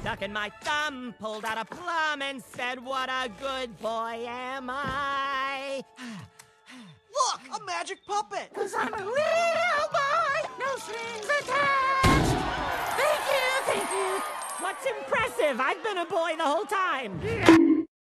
Stuck in my thumb, pulled out a plum and said, what a good boy am I. Look, a magic puppet. 'Cause I'm a real boy, no strings attached. Thank you, thank you. What's impressive? I've been a boy the whole time.